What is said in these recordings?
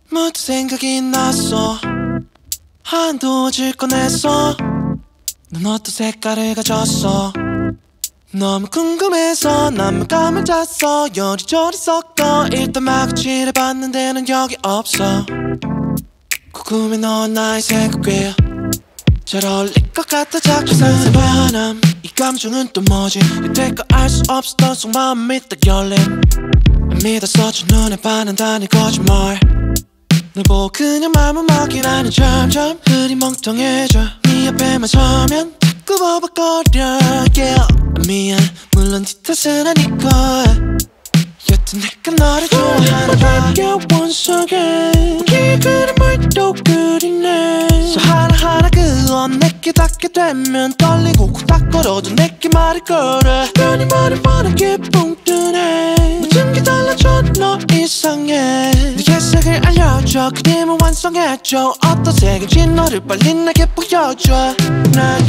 문득 생각이 났어. 한도질 꺼냈어. 넌 어떤 색깔을 가졌어. 너무 궁금해서 난감을 잤어. 요리조리 섞어 일단 마구칠해봤는데 넌 여기 없어. 궁금해 넌 나의 색깔 잘 어울릴 것 같아. 자꾸 상상의 변함. 이 감정은 또 뭐지? 이될 거 알 수 없었던 속마음이 딱 열림. 안 믿었어 저 눈에 반한다는 거짓말. 널 보고 그냥 맘은 막히라니 점점 흐리멍텅해져. 네 앞에만 서면 자꾸 버벅거려. yeah. 미안 물론 네 탓은 아니고 여튼 내가 너를 좋아하나 봐. once again 우리 그림을 또 그리네. So 하나하나 그건 내게 닿게 되면 떨리고 쿵닥거려도 내게 말을 걸어. 괜히 말을 뻔하게 붕 뜨네. 모든 게 달라져 너 이상해. 네게 색을 알려줘 그림을 완성해줘. 어떤 색인지 너를 빨리 내게 보여줘. 나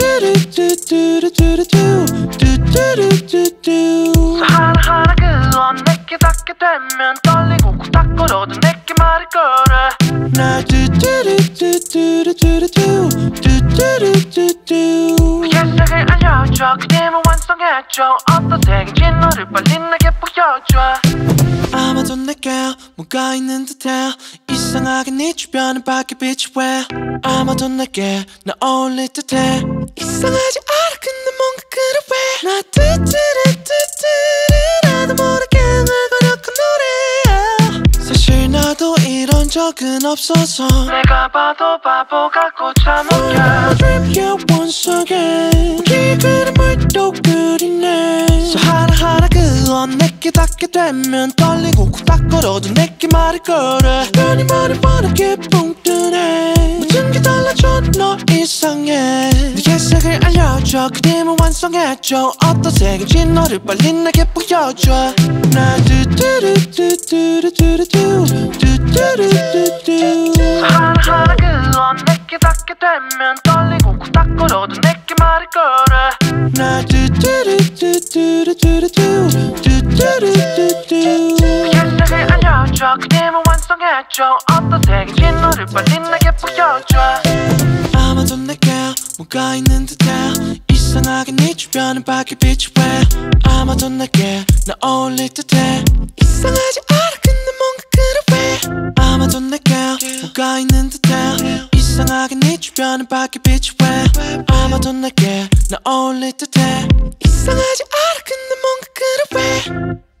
두두두두두두두두 두두두두두. So 하나하나 그건 내게 닿게 되면 떨리고 쿵닥거려도 내게 말을 걸어. 나 두두두두두두두 두두두두두. 네게 색을 알려줘 그림을 완성해줘. 어떤 색인지 너를 빨리 내게 보여줘. 아마도 내게 뭔가 있는 듯해. 이상하게 네 주변에 밝게 빛이 왜. 아마도 내게 나 어울릴 듯해. 이상하지 않아 근데 뭔가 그래 왜. 나 뚜뚜루뚜뚜루 나도 모르게 흥얼거렸고 노래해. 사실 나도 이런 적은 없어서 내가 봐도 바보 같고 참 웃겨. Dream here once again 우리 그림을 또 그리네. So 하나하나 그건 내게 닿게 되면 떨리고 쿵닥거려도 내게 말을 걸어. 괜히 말을 뻔하게 붕 뜨네. 모든 게 달라져 너 이상해. 네게 색을 알려줘 그림을 완성해줘. 어떤 색인지 너를 빨리 내게 보여줘. 나 두두두두두두두두 두두두두두. 하나하나 그건 내게 닿게 되면 떨리고 쿵닥거려도 내게 말을 걸어. 나 두두두두두두두 두두두두두. 네게 색을 알려줘 그림을 완성해줘. 어떤 색인지 너를 빨리 내게 보여줘. 아마도 내게 뭔가 있는 듯해. 이상하게 네 주변에 밝게 빛이 왜. 아마도 내게 나 어울릴 듯해. 이상하지 않아 근데 뭔가 그래 왜. 아마도 내게 뭔가 있는 듯해. 이상하게 네 주변에 밝게 빛이 왜. 아마도 내게 나 어울릴 듯해. 이상하지 않아 근데 뭔가 그래 왜.